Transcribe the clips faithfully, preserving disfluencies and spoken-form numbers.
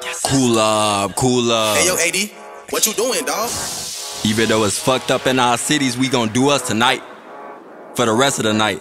Cool up, cool up. Hey yo, A D, what you doing, dawg? Even though it's fucked up in our cities, we gon' do us tonight. For the rest of the night.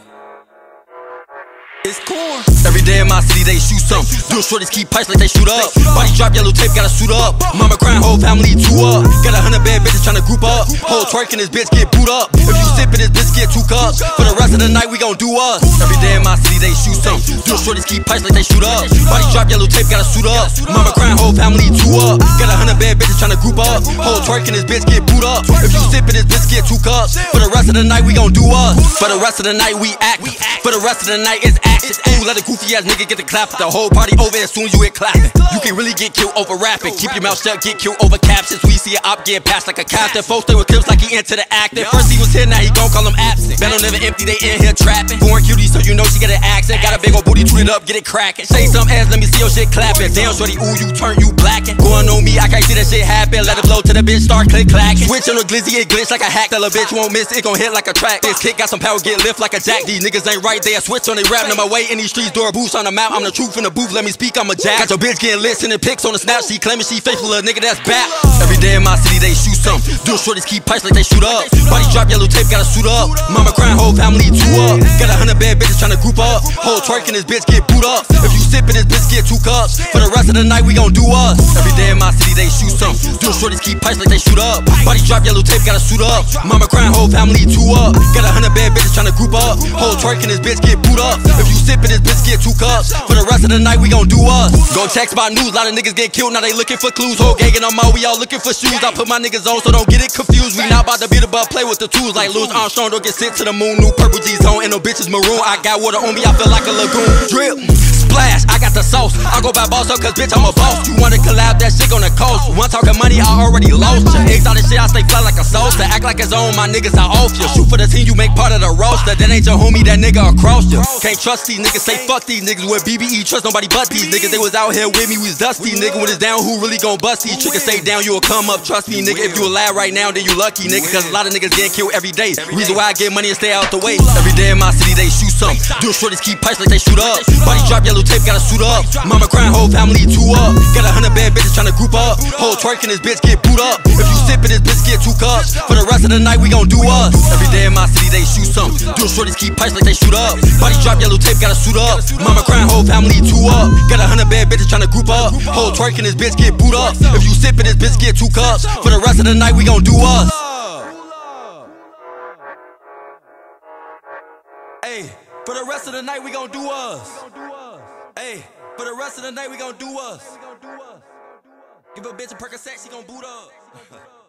It's cool. Every day in my city they shoot some. Dual shorties keep pipes like they shoot up. Body drop, yellow tape, gotta suit up. Mama crying, whole family two up. Got a hundred bad bitches tryna group up. Whole twerking this bitch get boot up. If you sippin' this bitch get two cups. For the rest of the night we gon' do us. Every day in my city they shoot some. Dual shorties keep pipes like they shoot up. Body drop, yellow tape, gotta suit up. Mama crying, whole family two up. Got a hundred bad bitches tryna group up. Whole twerking this bitch get boot up. If you sippin' this bitch get two cups. For the rest of the night we gon' do us. For the rest of the night we act. For the rest of the night it's action. Ooh, let a goofy ass nigga get the clap. The whole party over as soon as you hit clapping. You can really get killed over rapping. Keep your mouth shut, get killed over captions. We see a op get passed like a captain. Folks stay with clips like he into the acting. First he was here, now he gon' call him absent. Battle never empty, they in here trapping. Born cutie, so you know she get an accent. Got a big ol' booty, tweet it up, get it cracking. Say some ass, let me see your shit clapping. Damn, shorty, ooh, you turn, you blacking. Going on me, I can't see that shit happen. Let it blow to the bitch, start click clacking. Switch on the glizzy, it glitch like a hack. Tell a bitch won't miss, it gon' hit like a track. This kick got some power, get lift like a jack. These niggas ain't right, they a switch on they rap. Number way in these streets, door boost on the map. I'm the truth in the booth, let me speak, I'm a jack. Got your bitch getting lit, sending pics on the snap. She claiming she faithful, a nigga that's back. Every day in my city they shoot some. Dual shorties keep pipes like they shoot up. Body drop, yellow tape, gotta suit up. Mama crying, whole family two up. Got a hundred bad bitches tryna group up. Whole twerking this bitch get boot up. If you sippin' this bitch get two cups. For the rest of the night we gon' do us. Every day in my city they shoot some. Dual shorties keep pipes like they shoot up. Body drop, yellow tape, gotta suit up. Mama crying, whole family two up. Got a hundred bad bitches tryna group up. Whole twerking this bitch get boot up. If you sippin' this bitch get two cups. For the rest of the night we gon' do us. Go check my news, lot of niggas get killed, now they looking for clues. Whole gang and I'm out, we all looking for shoes. I put my niggas on, so don't get it confused. We not about to beat the butt, play with the tools like Louis Armstrong. Don't get sent to the moon, new purple G's on, and no bitches maroon. I got water on me, I feel like a lagoon. Drip, splash, I got the sauce. I go by boss up, cause bitch I'm a boss. You wanna collab, that shit on the coast. One talking money, I already lost ya. Exotic shit, I stay fly like a saucer. Act like it's on, my niggas I off ya. Shoot for the team, you make part of the roster. That ain't your homie, that nigga across ya. Can't trust these niggas, say fuck these niggas. With B B E, trust nobody but these niggas. They was out here with me, we was dusty. Nigga, when it's down, who really gon' bust these? Triggers stay down, you will come up, trust me, nigga. If you alive right now, then you lucky, nigga. Cause a lot of niggas getting killed every day. Reason why I get money and stay out the way. Every day in my city they shoot some. Dual shorties keep pipes like they shoot up. Body drop, yellow tape, gotta suit up. Mama crying, whole family two up. Got a hundred bad bitches tryna group up. Whole twerking this bitch get boot up. If you sippin' this bitch get two cups. For the rest of the night we gon' do us. Every day in my city they shoot some. Dual shorties keep pipes like they shoot up. Body drop, yellow tape, gotta suit up. Mama crying, whole family two up. Got a hundred bad bitches tryna group up. Whole twerking this bitch get boot up. If you sippin' this bitch get two cups. For the rest of the night we gon' do us. Hey, for the rest of the night we gon' do us. Hey, for the rest of the night we gon' do us. Give a bitch a Percocet, she gon' boot up.